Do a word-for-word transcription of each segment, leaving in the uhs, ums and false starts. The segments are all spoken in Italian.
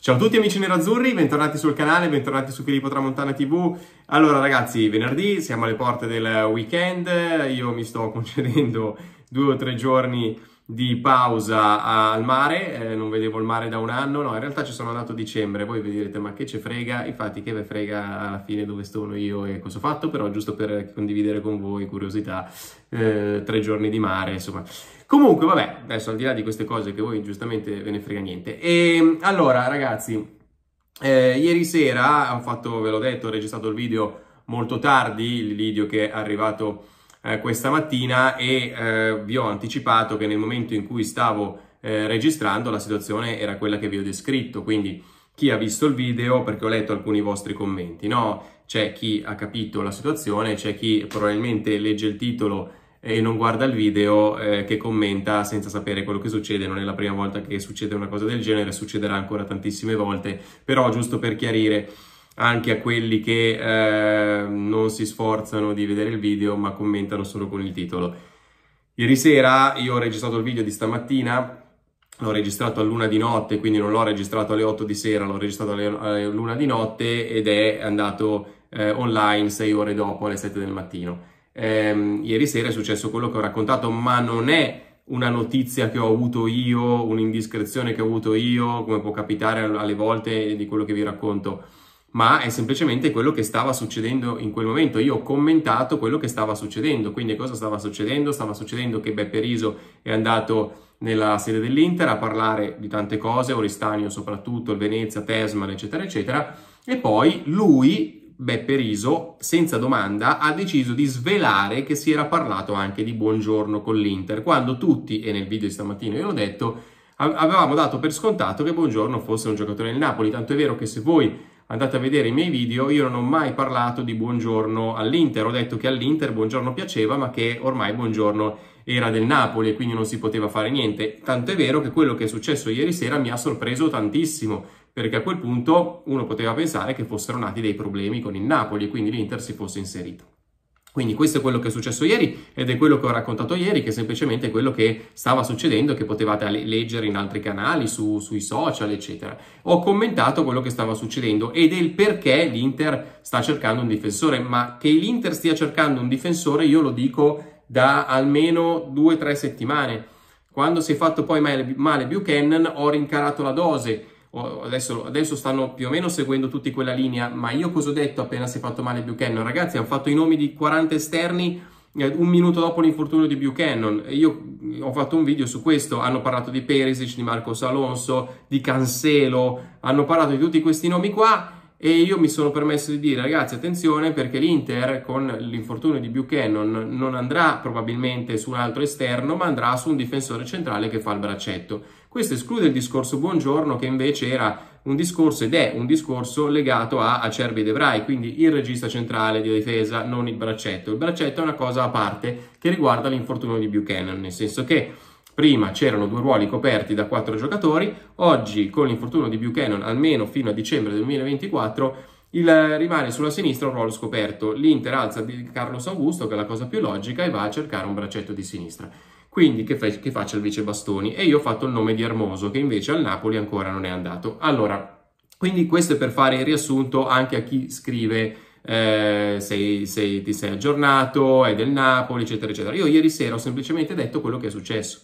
Ciao a tutti amici nerazzurri, bentornati sul canale, bentornati su Filippo Tramontana tivù. Allora ragazzi, venerdì, siamo alle porte del weekend, io mi sto concedendo due o tre giorni di pausa al mare, eh, non vedevo il mare da un anno, no in realtà ci sono andato a dicembre, voi vi direte ma che ce frega, infatti che ve frega alla fine dove sono io e cosa ho fatto, però giusto per condividere con voi curiosità, eh, tre giorni di mare insomma. Comunque, vabbè, adesso al di là di queste cose che voi giustamente ve ne frega niente. E allora, ragazzi, eh, ieri sera ho fatto, ve l'ho detto, ho registrato il video molto tardi, il video che è arrivato eh, questa mattina e eh, vi ho anticipato che nel momento in cui stavo eh, registrando la situazione era quella che vi ho descritto, quindi chi ha visto il video, perché ho letto alcuni vostri commenti, no? C'è chi ha capito la situazione, c'è chi probabilmente legge il titolo e non guarda il video, eh, che commenta senza sapere quello che succede. Non è la prima volta che succede una cosa del genere, succederà ancora tantissime volte, però giusto per chiarire anche a quelli che eh, non si sforzano di vedere il video ma commentano solo con il titolo. Ieri sera io ho registrato il video di stamattina, l'ho registrato a luna di notte, quindi non l'ho registrato alle otto di sera, l'ho registrato alle, alle luna di notte ed è andato eh, online sei ore dopo, alle sette del mattino. Eh, ieri sera è successo quello che ho raccontato, ma non è una notizia che ho avuto io, un'indiscrezione che ho avuto io, come può capitare alle volte di quello che vi racconto, ma è semplicemente quello che stava succedendo in quel momento. Io ho commentato quello che stava succedendo, quindi cosa stava succedendo? Stava succedendo che Beppe Riso è andato nella sede dell'Inter a parlare di tante cose, Oristanio soprattutto, il Venezia, Tesman, eccetera, eccetera, e poi lui... Beppe Riso, senza domanda, ha deciso di svelare che si era parlato anche di Buongiorno con l'Inter, quando tutti, e nel video di stamattina io l'ho detto, avevamo dato per scontato che Buongiorno fosse un giocatore del Napoli, tanto è vero che se voi andate a vedere i miei video io non ho mai parlato di Buongiorno all'Inter, ho detto che all'Inter Buongiorno piaceva ma che ormai Buongiorno era del Napoli e quindi non si poteva fare niente, tanto è vero che quello che è successo ieri sera mi ha sorpreso tantissimo, perché a quel punto uno poteva pensare che fossero nati dei problemi con il Napoli e quindi l'Inter si fosse inserito. Quindi questo è quello che è successo ieri ed è quello che ho raccontato ieri, che è semplicemente quello che stava succedendo e che potevate leggere in altri canali, su, sui social, eccetera. Ho commentato quello che stava succedendo ed è il perché l'Inter sta cercando un difensore, ma che l'Inter stia cercando un difensore io lo dico da almeno due o tre settimane. Quando si è fatto poi male, male Buchanan ho rincarato la dose. Adesso, adesso stanno più o meno seguendo tutti quella linea, ma io cosa ho detto appena si è fatto male Buchanan? Ragazzi, hanno fatto i nomi di quaranta esterni eh, un minuto dopo l'infortunio di Buchanan. Io ho fatto un video su questo, hanno parlato di Perisic, di Marcos Alonso, di Cancelo, hanno parlato di tutti questi nomi qua e io mi sono permesso di dire ragazzi attenzione perché l'Inter con l'infortunio di Buchanan non andrà probabilmente su un altro esterno ma andrà su un difensore centrale che fa il braccetto. Questo esclude il discorso Buongiorno che invece era un discorso ed è un discorso legato a Acerbi De Vrij, quindi il regista centrale di difesa, non il braccetto. Il braccetto è una cosa a parte che riguarda l'infortunio di Buchanan, nel senso che prima c'erano due ruoli coperti da quattro giocatori, oggi con l'infortunio di Buchanan, almeno fino a dicembre del duemilaventiquattro, il, rimane sulla sinistra un ruolo scoperto. L'Inter alza Carlos Augusto, che è la cosa più logica, e va a cercare un braccetto di sinistra. Quindi che, fa, che faccia il vice Bastoni. E io ho fatto il nome di Hermoso, che invece al Napoli ancora non è andato. Allora, quindi questo è per fare il riassunto anche a chi scrive eh, sei, sei, ti sei aggiornato, è del Napoli, eccetera, eccetera. Io ieri sera ho semplicemente detto quello che è successo.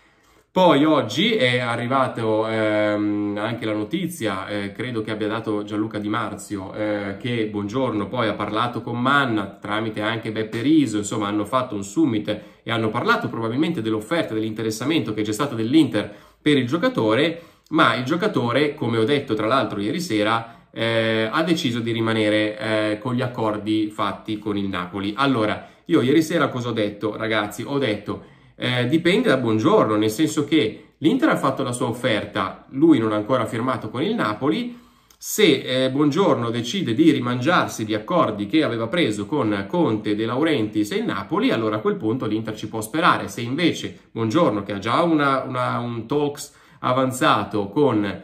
Poi oggi è arrivato ehm, anche la notizia, eh, credo che abbia dato Gianluca Di Marzio, eh, che Buongiorno poi ha parlato con Manna tramite anche Beppe Riso, insomma hanno fatto un summit e hanno parlato probabilmente dell'offerta, dell'interessamento che c'è stato dell'Inter per il giocatore, ma il giocatore, come ho detto tra l'altro ieri sera, eh, ha deciso di rimanere eh, con gli accordi fatti con il Napoli. Allora, io ieri sera cosa ho detto, ragazzi? Ho detto... Eh, dipende da Buongiorno, nel senso che l'Inter ha fatto la sua offerta, lui non ha ancora firmato con il Napoli, se eh, Buongiorno decide di rimangiarsi gli accordi che aveva preso con Conte, De Laurentiis e il Napoli, allora a quel punto l'Inter ci può sperare. Se invece Buongiorno, che ha già una, una, un talks avanzato con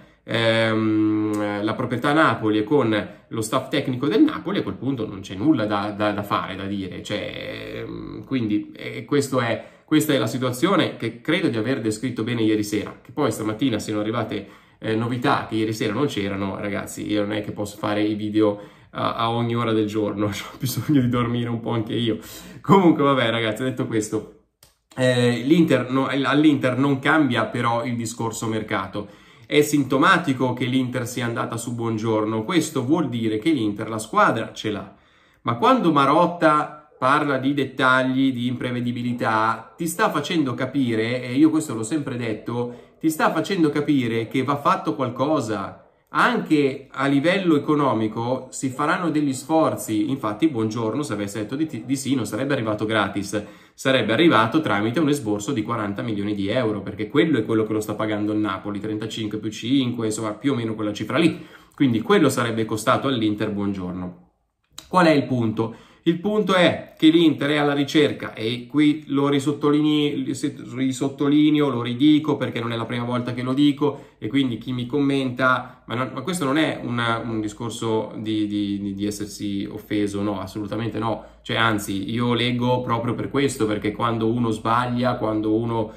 ehm, la proprietà Napoli e con lo staff tecnico del Napoli, a quel punto non c'è nulla da, da, da fare, da dire, cioè, quindi eh, questo è... Questa è la situazione che credo di aver descritto bene ieri sera, che poi stamattina siano arrivate eh, novità che ieri sera non c'erano, ragazzi, io non è che posso fare i video a, a ogni ora del giorno, ho bisogno di dormire un po' anche io. Comunque vabbè ragazzi, detto questo, eh, l'Inter, no, all'Inter non cambia però il discorso mercato. È sintomatico che l'Inter sia andata su Buongiorno, questo vuol dire che l'Inter la squadra ce l'ha, ma quando Marotta parla di dettagli, di imprevedibilità, ti sta facendo capire, e io questo l'ho sempre detto, ti sta facendo capire che va fatto qualcosa. Anche a livello economico si faranno degli sforzi. Infatti Buongiorno, se avesse detto di, di sì, non sarebbe arrivato gratis, sarebbe arrivato tramite un esborso di quaranta milioni di euro, perché quello è quello che lo sta pagando il Napoli, trentacinque più cinque, insomma più o meno quella cifra lì. Quindi quello sarebbe costato all'Inter Buongiorno. Qual è il punto? Il punto è che l'Inter è alla ricerca, e qui lo risottolineo, risottolineo, lo ridico perché non è la prima volta che lo dico, e quindi chi mi commenta, ma, non, ma questo non è una, un discorso di, di, di essersi offeso, no, assolutamente no, cioè anzi io leggo proprio per questo, perché quando uno sbaglia, quando uno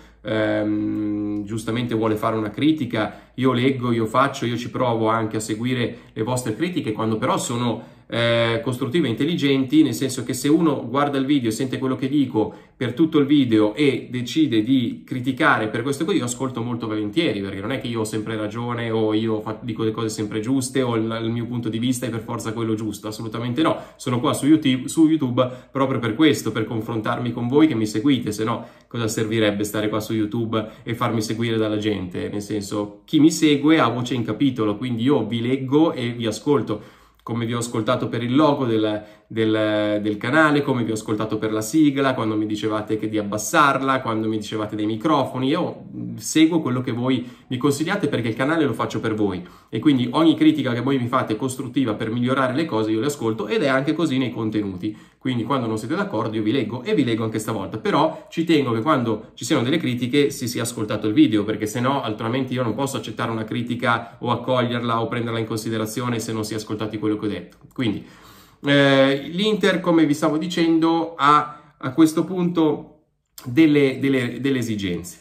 ehm, giustamente vuole fare una critica, io leggo, io faccio, io ci provo anche a seguire le vostre critiche, quando però sono Eh, costruttive e intelligenti, nel senso che se uno guarda il video e sente quello che dico per tutto il video e decide di criticare per questo qui, io ascolto molto volentieri, perché non è che io ho sempre ragione o io fa, dico le cose sempre giuste o il, il mio punto di vista è per forza quello giusto, assolutamente no, sono qua su YouTube, su YouTube proprio per questo, per confrontarmi con voi che mi seguite, se no cosa servirebbe stare qua su YouTube e farmi seguire dalla gente, nel senso chi mi segue ha voce in capitolo, quindi io vi leggo e vi ascolto, come vi ho ascoltato per il logo del, del, del canale, come vi ho ascoltato per la sigla, quando mi dicevate che di abbassarla, quando mi dicevate dei microfoni, io seguo quello che voi mi consigliate perché il canale lo faccio per voi e quindi ogni critica che voi mi fate costruttiva per migliorare le cose io le ascolto, ed è anche così nei contenuti, quindi quando non siete d'accordo io vi leggo e vi leggo anche stavolta, però ci tengo che quando ci siano delle critiche si sia ascoltato il video, perché se no altrimenti io non posso accettare una critica o accoglierla o prenderla in considerazione se non si è ascoltati quello che ho detto. Quindi eh, l'Inter, come vi stavo dicendo, ha a questo punto delle, delle, delle esigenze.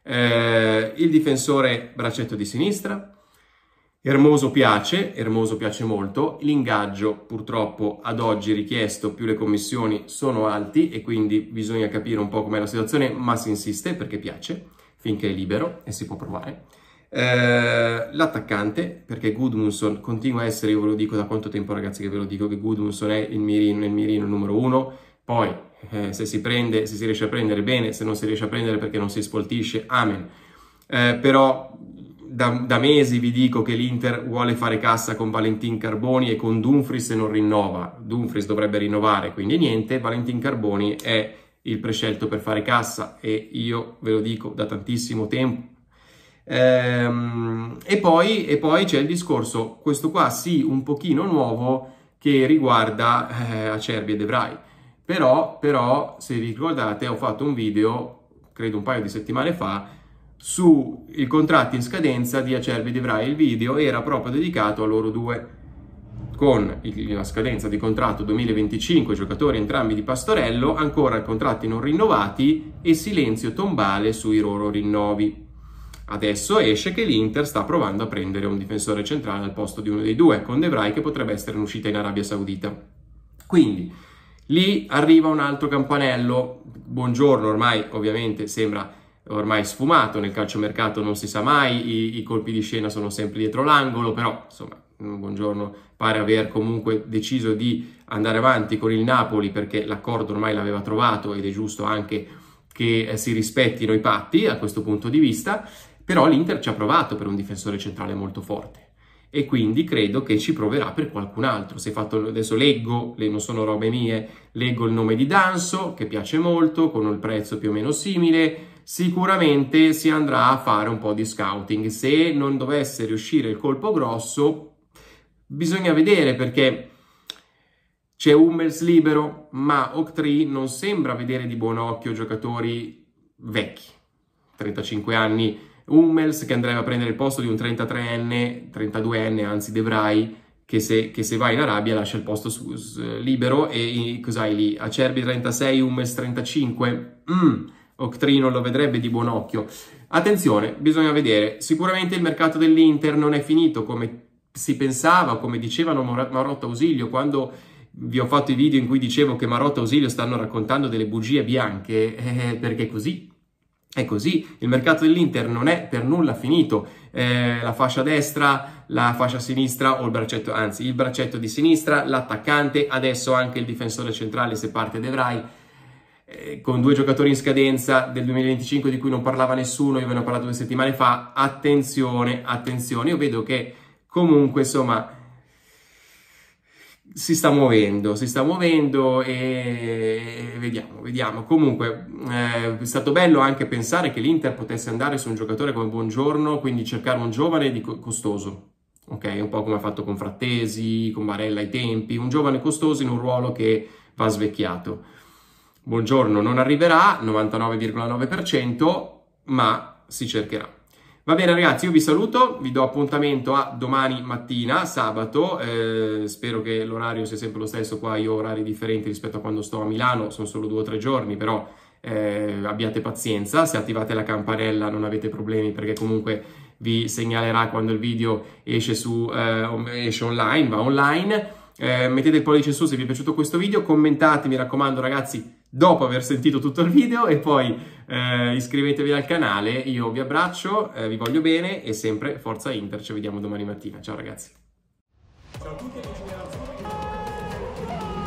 Eh, il difensore braccetto di sinistra, Hermoso piace, Hermoso piace molto, l'ingaggio purtroppo ad oggi richiesto più le commissioni sono alti e quindi bisogna capire un po' com'è la situazione, ma si insiste perché piace, finché è libero e si può provare. Eh, l'attaccante, perché Gudmundsson continua a essere, io ve lo dico da quanto tempo ragazzi che ve lo dico, che Gudmundsson è il mirino, il mirino numero uno, poi eh, se si prende, se si riesce a prendere bene, se non si riesce a prendere perché non si spoltisce, amen. Eh, però da, da mesi vi dico che l'Inter vuole fare cassa con Valentin Carboni e con Dumfries se non rinnova, Dumfries dovrebbe rinnovare, quindi niente, Valentin Carboni è il prescelto per fare cassa e io ve lo dico da tantissimo tempo. Ehm, e poi, e poi c'è il discorso, questo qua sì, un pochino nuovo, che riguarda eh, Acerbi e De Vrij. Però, però, se vi ricordate, ho fatto un video, credo un paio di settimane fa, sui contratti in scadenza di Acerbi e De Vrij. Il video era proprio dedicato a loro due, con la scadenza di contratto duemilaventicinque, giocatori entrambi di Pastorello, ancora contratti non rinnovati e silenzio tombale sui loro rinnovi. Adesso esce che l'Inter sta provando a prendere un difensore centrale al posto di uno dei due, con De Vrij che potrebbe essere in uscita in Arabia Saudita. Quindi lì arriva un altro campanello. Buongiorno ormai ovviamente sembra ormai sfumato, nel calciomercato non si sa mai, i, i colpi di scena sono sempre dietro l'angolo, però insomma Buongiorno pare aver comunque deciso di andare avanti con il Napoli perché l'accordo ormai l'aveva trovato ed è giusto anche che eh, si rispettino i patti a questo punto di vista. Però l'Inter ci ha provato per un difensore centrale molto forte e quindi credo che ci proverà per qualcun altro. Se fatto, adesso leggo, non sono robe mie, leggo il nome di Danso che piace molto, con il prezzo più o meno simile, sicuramente si andrà a fare un po' di scouting. Se non dovesse riuscire il colpo grosso, bisogna vedere, perché c'è Hummels libero, ma Octree non sembra vedere di buon occhio giocatori vecchi, trentacinque anni, Hummels che andrebbe a prendere il posto di un trentatreenne, trentaduenne, anzi De Vrij, che se, che se va in Arabia lascia il posto su, su, libero. E cos'hai lì? Acerbi trentasei, Hummels trentacinque? Mm, Octree non lo vedrebbe di buon occhio. Attenzione, bisogna vedere, sicuramente il mercato dell'Inter non è finito come si pensava, come dicevano Marotta Ausilio quando vi ho fatto i video in cui dicevo che Marotta e Ausilio stanno raccontando delle bugie bianche, eh, perché è così. È così, il mercato dell'Inter non è per nulla finito, eh, la fascia destra, la fascia sinistra o il braccetto, anzi il braccetto di sinistra, l'attaccante, adesso anche il difensore centrale se parte De Vrij, eh, con due giocatori in scadenza del duemilaventicinque di cui non parlava nessuno, io ve ne ho parlato due settimane fa, attenzione, attenzione, io vedo che comunque insomma si sta muovendo, si sta muovendo e vediamo, vediamo. Comunque eh, è stato bello anche pensare che l'Inter potesse andare su un giocatore come Buongiorno, quindi cercare un giovane di costoso, ok? Un po' come ha fatto con Frattesi, con Barella ai tempi, un giovane costoso in un ruolo che va svecchiato. Buongiorno non arriverà, novantanove virgola nove per cento, ma si cercherà. Va bene ragazzi, io vi saluto, vi do appuntamento a domani mattina, sabato, eh, spero che l'orario sia sempre lo stesso, qua io ho orari differenti rispetto a quando sto a Milano, sono solo due o tre giorni, però eh, abbiate pazienza, se attivate la campanella non avete problemi perché comunque vi segnalerà quando il video esce, su, eh, esce online, va online. Eh, mettete il pollice su se vi è piaciuto questo video, commentate, mi raccomando ragazzi, dopo aver sentito tutto il video e poi eh, iscrivetevi al canale. Io vi abbraccio, eh, vi voglio bene e sempre Forza Inter, ci vediamo domani mattina. Ciao ragazzi. Ciao a tutti amici della